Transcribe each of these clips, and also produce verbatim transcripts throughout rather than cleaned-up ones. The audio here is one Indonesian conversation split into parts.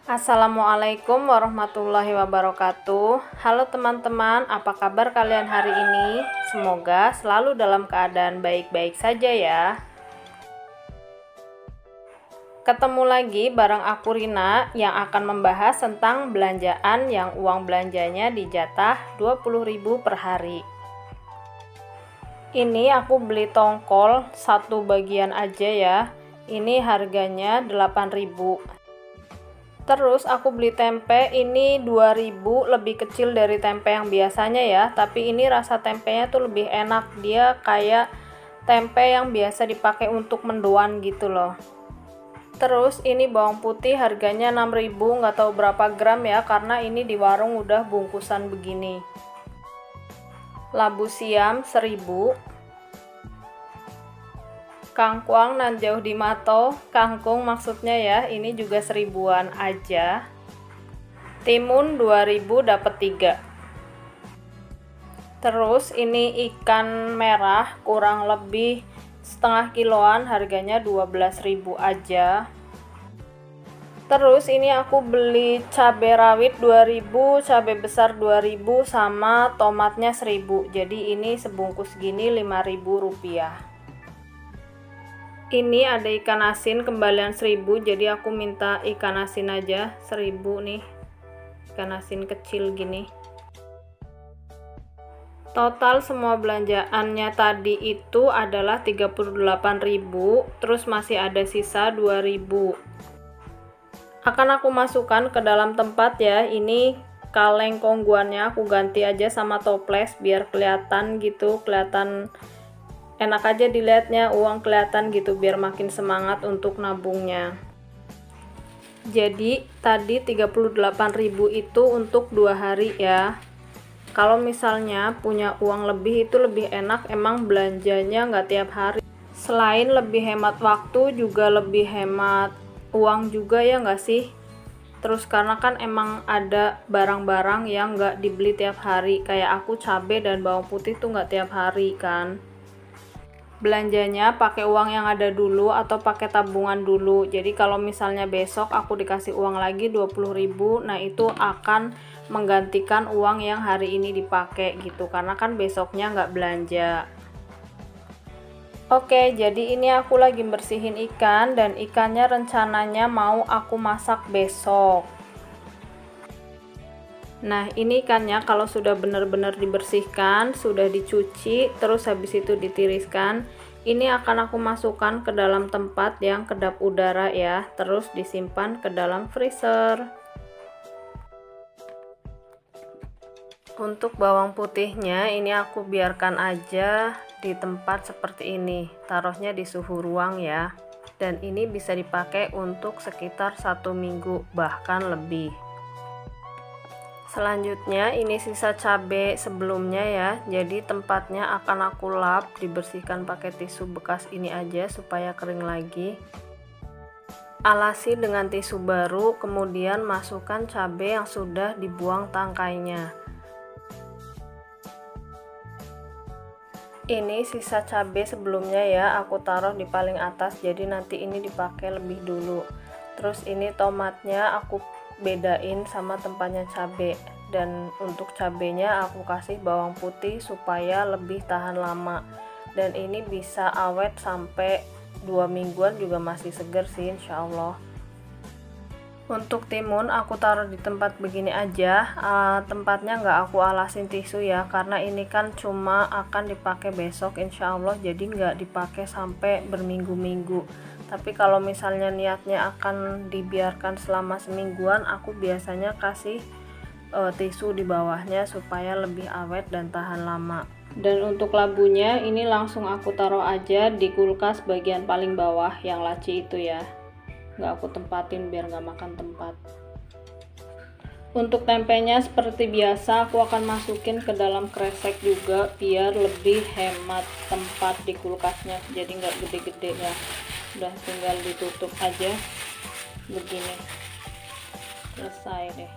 Assalamualaikum warahmatullahi wabarakatuh. Halo teman-teman, apa kabar kalian hari ini? Semoga selalu dalam keadaan baik-baik saja ya. Ketemu lagi bareng aku Rina yang akan membahas tentang belanjaan yang uang belanjanya dijatah dua puluh ribu per hari. Ini aku beli tongkol satu bagian aja ya. Ini harganya delapan ribu. Terus aku beli tempe ini dua ribu, lebih kecil dari tempe yang biasanya ya, tapi ini rasa tempenya tuh lebih enak, dia kayak tempe yang biasa dipakai untuk mendoan gitu loh. Terus ini bawang putih harganya enam ribu, nggak tahu berapa gram ya, karena ini di warung udah bungkusan begini. Labu siam seribu. Kangkuang nan jauh di mato, kangkung maksudnya ya, ini juga seribuan aja. Timun dua ribu dapat tiga. Terus ini ikan merah kurang lebih setengah kiloan, harganya dua belas ribu aja. Terus ini aku beli cabai rawit dua ribu, cabai besar dua ribu, sama tomatnya seribu. Jadi ini sebungkus gini lima ribu rupiah. Ini ada ikan asin kembalian seribu, jadi aku minta ikan asin aja seribu nih, ikan asin kecil gini. Total semua belanjaannya tadi itu adalah tiga puluh delapan ribu, terus masih ada sisa dua ribu. Akan aku masukkan ke dalam tempat ya. Ini kaleng kongguannya aku ganti aja sama toples biar kelihatan gitu, kelihatan enak aja dilihatnya, uang kelihatan gitu, biar makin semangat untuk nabungnya. Jadi tadi tiga puluh delapan ribu itu untuk dua hari ya. Kalau misalnya punya uang lebih itu lebih enak, emang belanjanya nggak tiap hari. Selain lebih hemat waktu, juga lebih hemat uang juga ya nggak sih? Terus karena kan emang ada barang-barang yang nggak dibeli tiap hari, kayak aku cabai dan bawang putih tuh nggak tiap hari kan. Belanjanya pakai uang yang ada dulu atau pakai tabungan dulu. Jadi kalau misalnya besok aku dikasih uang lagi dua puluh ribu, nah itu akan menggantikan uang yang hari ini dipakai gitu, karena kan besoknya nggak belanja. Oke, jadi ini aku lagi bersihin ikan, dan ikannya rencananya mau aku masak besok. Nah, ini ikannya kalau sudah benar-benar dibersihkan, sudah dicuci, terus habis itu ditiriskan, ini akan aku masukkan ke dalam tempat yang kedap udara ya, terus disimpan ke dalam freezer. Untuk bawang putihnya ini aku biarkan aja di tempat seperti ini, taruhnya di suhu ruang ya, dan ini bisa dipakai untuk sekitar satu minggu bahkan lebih. Selanjutnya ini sisa cabai sebelumnya ya, jadi tempatnya akan aku lap, dibersihkan pakai tisu bekas ini aja supaya kering lagi. Alasi dengan tisu baru, kemudian masukkan cabai yang sudah dibuang tangkainya. Ini sisa cabai sebelumnya ya, aku taruh di paling atas, jadi nanti ini dipakai lebih dulu. Terus ini tomatnya aku bedain sama tempatnya cabai, dan untuk cabenya aku kasih bawang putih supaya lebih tahan lama, dan ini bisa awet sampai dua mingguan juga masih seger sih insyaallah. Untuk timun aku taruh di tempat begini aja, uh, tempatnya nggak aku alasin tisu ya, karena ini kan cuma akan dipakai besok insyaallah, jadi nggak dipakai sampai berminggu-minggu. Tapi kalau misalnya niatnya akan dibiarkan selama semingguan, aku biasanya kasih e, tisu di bawahnya supaya lebih awet dan tahan lama. Dan untuk labunya ini langsung aku taruh aja di kulkas bagian paling bawah yang laci itu ya, nggak aku tempatin biar nggak makan tempat. Untuk tempenya seperti biasa aku akan masukin ke dalam kresek juga biar lebih hemat tempat di kulkasnya, jadi nggak gede-gede ya. Udah tinggal ditutup aja begini, selesai deh.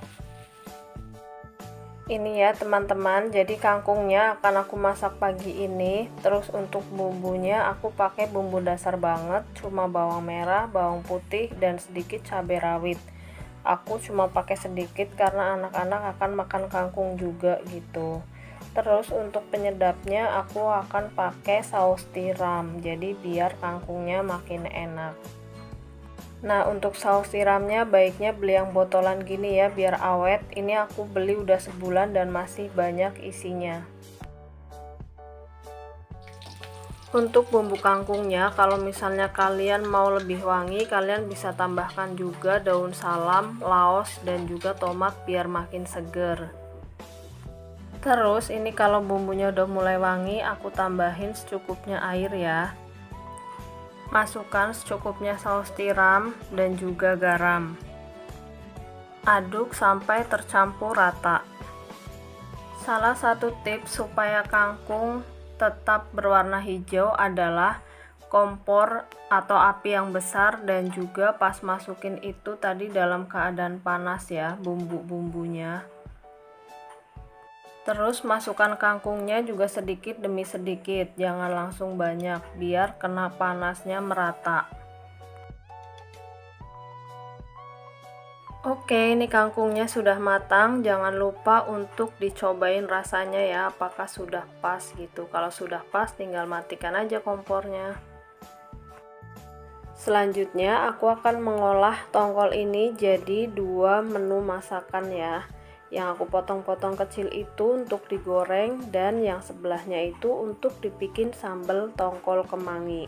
Ini ya teman-teman, jadi kangkungnya akan aku masak pagi ini. Terus untuk bumbunya aku pakai bumbu dasar banget, cuma bawang merah, bawang putih, dan sedikit cabai rawit. aku cuma pakai sedikit karena anak-anak akan makan kangkung juga gitu. Terus untuk penyedapnya aku akan pakai saus tiram, jadi biar kangkungnya makin enak. Nah, untuk saus tiramnya baiknya beli yang botolan gini ya biar awet. Ini aku beli udah sebulan dan masih banyak isinya. Untuk bumbu kangkungnya, kalau misalnya kalian mau lebih wangi, kalian bisa tambahkan juga daun salam, laos, dan juga tomat biar makin seger. Terus ini kalau bumbunya udah mulai wangi, aku tambahin secukupnya air ya. Masukkan secukupnya saus tiram dan juga garam. Aduk sampai tercampur rata. Salah satu tips supaya kangkung tetap berwarna hijau adalah kompor atau api yang besar dan juga pas masukin itu tadi dalam keadaan panas ya bumbu-bumbunya. Terus masukkan kangkungnya juga sedikit demi sedikit, jangan langsung banyak biar kena panasnya merata. Oke, ini kangkungnya sudah matang. Jangan lupa untuk dicobain rasanya ya, apakah sudah pas gitu. Kalau sudah pas tinggal matikan aja kompornya. Selanjutnya aku akan mengolah tongkol ini jadi dua menu masakan ya. Yang aku potong-potong kecil itu untuk digoreng dan yang sebelahnya itu untuk dibikin sambal tongkol kemangi.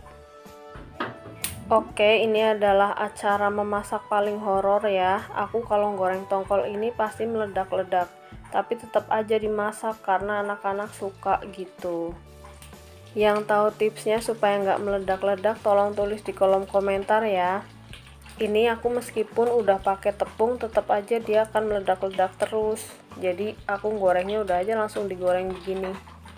Oke, ini adalah acara memasak paling horor ya. Aku kalau goreng tongkol ini pasti meledak-ledak, tapi tetap aja dimasak karena anak-anak suka gitu. Yang tahu tipsnya supaya nggak meledak-ledak tolong tulis di kolom komentar ya. Ini aku meskipun udah pakai tepung tetap aja dia akan meledak-ledak terus. Jadi aku gorengnya udah aja langsung digoreng begini.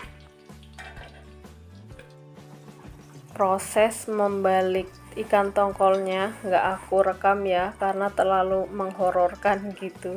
Proses membalik ikan tongkolnya nggak aku rekam ya karena terlalu menghororkan gitu.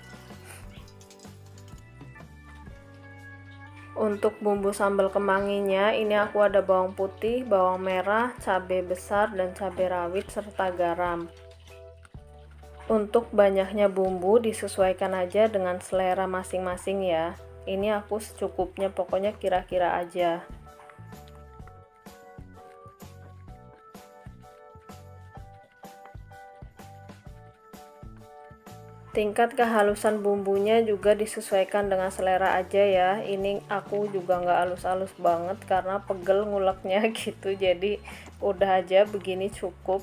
Untuk bumbu sambal kemanginya ini aku ada bawang putih, bawang merah, cabai besar dan cabai rawit serta garam. Untuk banyaknya bumbu disesuaikan aja dengan selera masing-masing ya. Ini aku secukupnya, pokoknya kira-kira aja. Tingkat kehalusan bumbunya juga disesuaikan dengan selera aja ya. Ini aku juga nggak halus-halus banget karena pegel nguleknya gitu. Jadi udah aja begini cukup.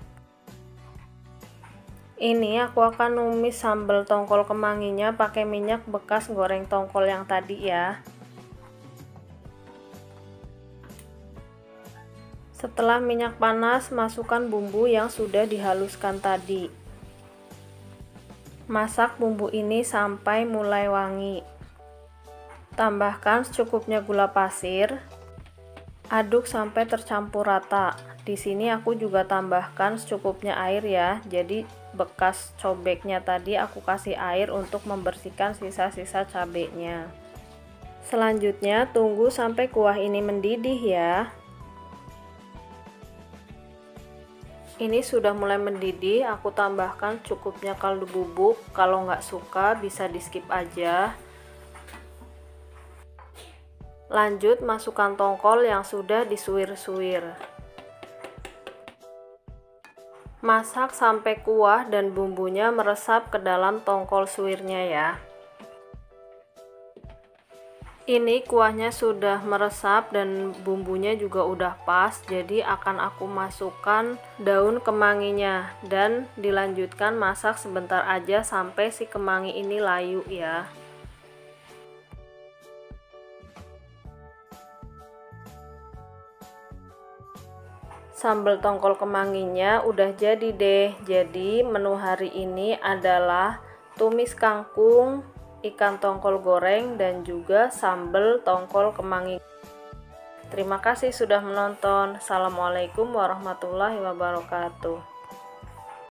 Ini aku akan numis sambal tongkol kemanginya pakai minyak bekas goreng tongkol yang tadi ya. Setelah minyak panas, masukkan bumbu yang sudah dihaluskan tadi. Masak bumbu ini sampai mulai wangi. Tambahkan secukupnya gula pasir. Aduk sampai tercampur rata. Di sini aku juga tambahkan secukupnya air ya. Jadi bekas cobeknya tadi aku kasih air untuk membersihkan sisa-sisa cabenya. Selanjutnya tunggu sampai kuah ini mendidih ya. Ini sudah mulai mendidih, aku tambahkan cukupnya kaldu bubuk. Kalau nggak suka bisa di skip aja. Lanjut masukkan tongkol yang sudah disuir-suir. Masak sampai kuah dan bumbunya meresap ke dalam tongkol suirnya ya. Ini kuahnya sudah meresap dan bumbunya juga udah pas, jadi akan aku masukkan daun kemanginya dan dilanjutkan masak sebentar aja sampai si kemangi ini layu ya. Sambal tongkol kemanginya udah jadi deh. Jadi menu hari ini adalah tumis kangkung, ikan tongkol goreng, dan juga sambal tongkol kemangi. Terima kasih sudah menonton. Assalamualaikum warahmatullahi wabarakatuh.